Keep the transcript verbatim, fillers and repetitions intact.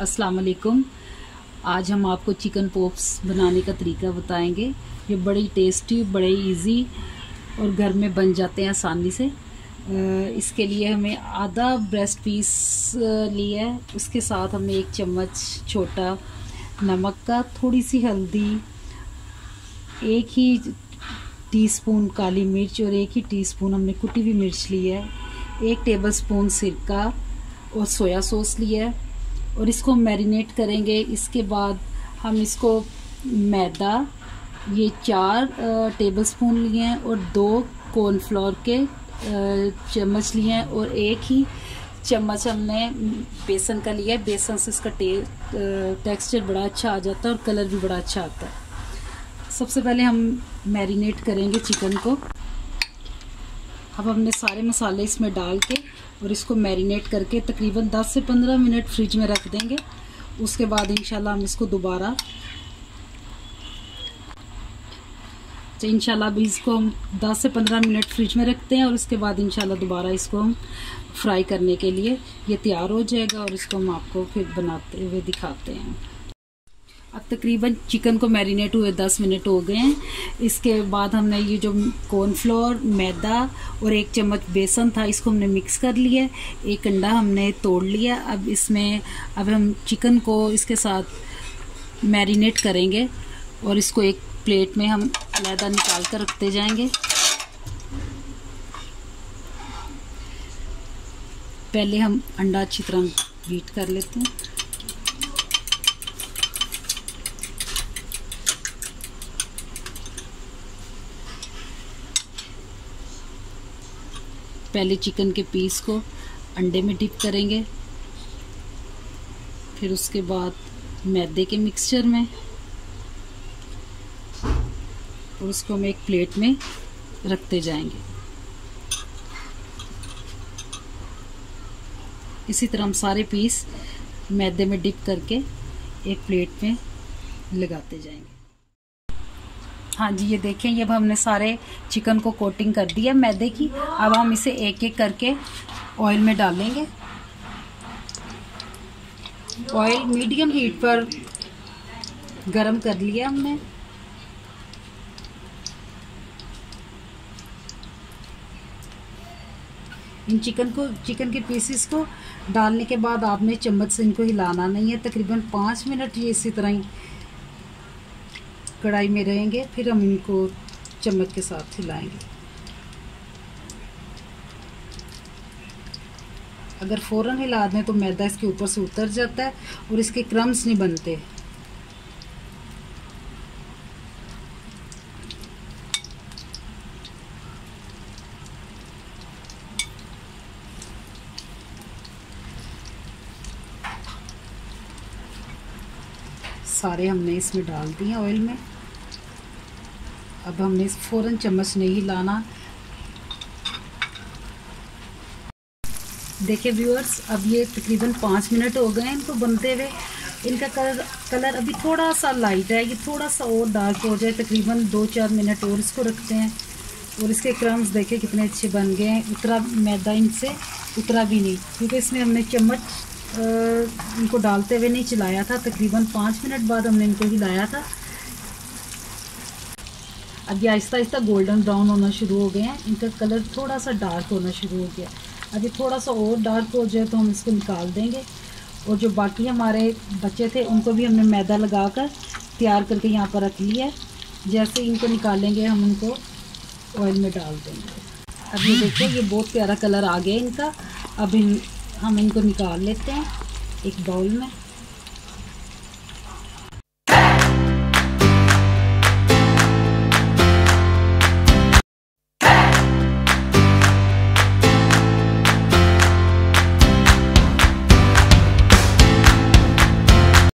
अस्सलाम वालेकुम। आज हम आपको चिकन पॉप्स बनाने का तरीका बताएंगे। ये बड़ी टेस्टी, बड़े इजी और घर में बन जाते हैं आसानी से। इसके लिए हमें आधा ब्रेस्ट पीस लिया है, उसके साथ हमें एक चम्मच छोटा नमक का, थोड़ी सी हल्दी, एक ही टीस्पून काली मिर्च और एक ही टीस्पून हमने कुटी हुई मिर्च ली है, एक टेबलस्पून सिरका और सोया सॉस लिया है और इसको मैरिनेट करेंगे। इसके बाद हम इसको मैदा ये चार टेबलस्पून लिए हैं और दो कॉर्नफ्लोर के चम्मच लिए हैं और एक ही चम्मच हमने बेसन का लिया है। बेसन से इसका टे टेक्सचर बड़ा अच्छा आ जाता है और कलर भी बड़ा अच्छा आता है। सबसे पहले हम मैरिनेट करेंगे चिकन को। अब हमने सारे मसाले इसमें डाल के और इसको मैरिनेट करके तकरीबन दस से पंद्रह मिनट फ्रिज में रख देंगे। उसके बाद इंशाल्लाह हम इसको दोबारा तो इंशाल्लाह अभी इसको हम दस से पंद्रह मिनट फ्रिज में रखते हैं और उसके बाद इंशाल्लाह दोबारा इसको हम फ्राई करने के लिए ये तैयार हो जाएगा और इसको हम आपको फिर बनाते हुए दिखाते हैं। अब तकरीबन चिकन को मैरिनेट हुए दस मिनट हो गए हैं। इसके बाद हमने ये जो कॉर्नफ्लोर, मैदा और एक चम्मच बेसन था, इसको हमने मिक्स कर लिया। एक अंडा हमने तोड़ लिया। अब इसमें अब हम चिकन को इसके साथ मैरिनेट करेंगे और इसको एक प्लेट में हम अलग निकाल कर रखते जाएंगे। पहले हम अंडा अच्छी तरह बीट कर लेते हैं। पहले चिकन के पीस को अंडे में डिप करेंगे, फिर उसके बाद मैदे के मिक्सचर में और उसको हम एक प्लेट में रखते जाएंगे। इसी तरह हम सारे पीस मैदे में डिप करके एक प्लेट में लगाते जाएंगे। हाँ जी, ये देखें, ये अब हमने सारे चिकन को कोटिंग कर दिया मैदे की। अब हम इसे एक एक करके ऑयल में डालेंगे। ऑयल मीडियम हीट पर गरम कर लिया हमने। इन चिकन को चिकन के पीसेस को डालने के बाद आपने चम्मच से इनको हिलाना नहीं है। तकरीबन पाँच मिनट ये इसी तरह ही कढ़ाई में रहेंगे, फिर हम इनको चम्मच के साथ हिलाएंगे। अगर फ़ौरन हिला दें तो मैदा इसके ऊपर से उतर जाता है और इसके क्रम्स नहीं बनते। सारे हमने इसमें डाल दिए ऑयल में। अब हमने इस फ़ौरन चम्मच नहीं हिलाना। देखिए व्यूअर्स, अब ये तकरीबन पाँच मिनट हो गए हैं इनको बनते हुए। इनका कलर कलर अभी थोड़ा सा लाइट है, ये थोड़ा सा और डार्क हो जाए। तकरीबन दो चार मिनट और इसको रखते हैं और इसके क्रम्स देखें कितने अच्छे बन गए हैं। उतरा मैदा इनसे उतरा भी नहीं, क्योंकि इसमें हमने चम्मच इनको डालते हुए नहीं चलाया था। तकरीबन पाँच मिनट बाद हमने इनको हिलाया था। अब ये आहिस्ता आहिस्ता गोल्डन ब्राउन होना शुरू हो गए हैं। इनका कलर थोड़ा सा डार्क होना शुरू हो गया। अभी थोड़ा सा और डार्क हो जाए तो हम इसको निकाल देंगे। और जो बाकी हमारे बच्चे थे उनको भी हमने मैदा लगाकर तैयार करके यहाँ पर रख लिया है। जैसे इनको निकालेंगे हम इनको ऑयल में डाल देंगे। अब ये देखिए, ये बहुत प्यारा कलर आ गया इनका। अब इन हम इनको निकाल लेते हैं एक बाउल में।